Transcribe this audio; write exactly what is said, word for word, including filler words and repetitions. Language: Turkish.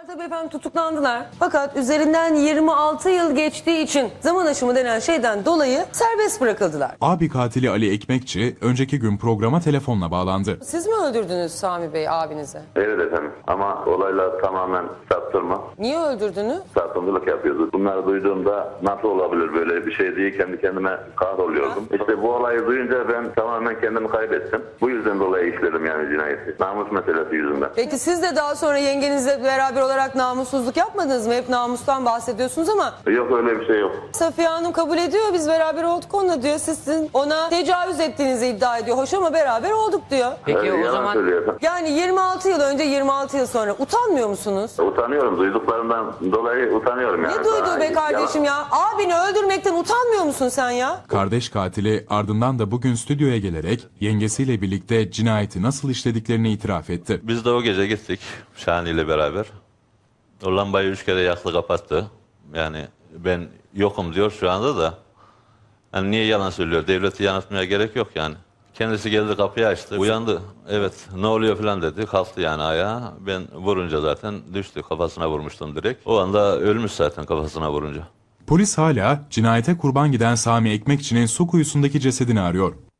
Tabii efendim tutuklandılar. Fakat üzerinden yirmi altı yıl geçtiği için zaman aşımı denen şeyden dolayı serbest bırakıldılar. Abi katili Ali Ekmekçi önceki gün programa telefonla bağlandı. Siz mi öldürdünüz Sami Bey abinizi? Evet efendim ama olaylar tamamen saptırma. Niye öldürdünüz? Saptırmalık yapıyordu. Bunları duyduğumda nasıl olabilir böyle bir şey diye kendi kendime kahroluyordum. İşte bu olayı duyunca ben tamamen kendimi kaybettim. Bu yüzden dolayı işledim yani cinayeti. Namus meselesi yüzünden. Peki siz de daha sonra yengenizle beraber olarak namussuzluk yapmadınız mı? Hep namustan bahsediyorsunuz ama. Yok öyle bir şey yok. Safiye Hanım kabul ediyor, biz beraber olduk onunla diyor. Sizin ona tecavüz ettiğinizi iddia ediyor. Hoş ama beraber olduk diyor. Peki Ee, o yalan zaman söylüyorsun. Yani yirmi altı yıl önce yirmi altı yıl sonra utanmıyor musunuz? Utanıyorum. Duyduklarımdan dolayı utanıyorum yani. Ne duydu Daha be yalan- kardeşim ya? Abini öldürmekten utanmıyor musun sen ya? Kardeş katili ardından da bugün stüdyoya gelerek yengesiyle birlikte cinayeti nasıl işlediklerini itiraf etti. Biz de o gece gittik Şahane ile beraber. O lambayı üç kere yaktı kapattı. Yani ben yokum diyor şu anda da. Yani niye yalan söylüyor? Devleti yanıltmaya gerek yok yani. Kendisi geldi kapıyı açtı. Uyandı. Evet ne oluyor falan dedi. Kalktı yani ayağa. Ben vurunca zaten düştü. Kafasına vurmuştum direkt. O anda ölmüş zaten kafasına vurunca. Polis hala cinayete kurban giden Sami Ekmekçi'nin su kuyusundaki cesedini arıyor.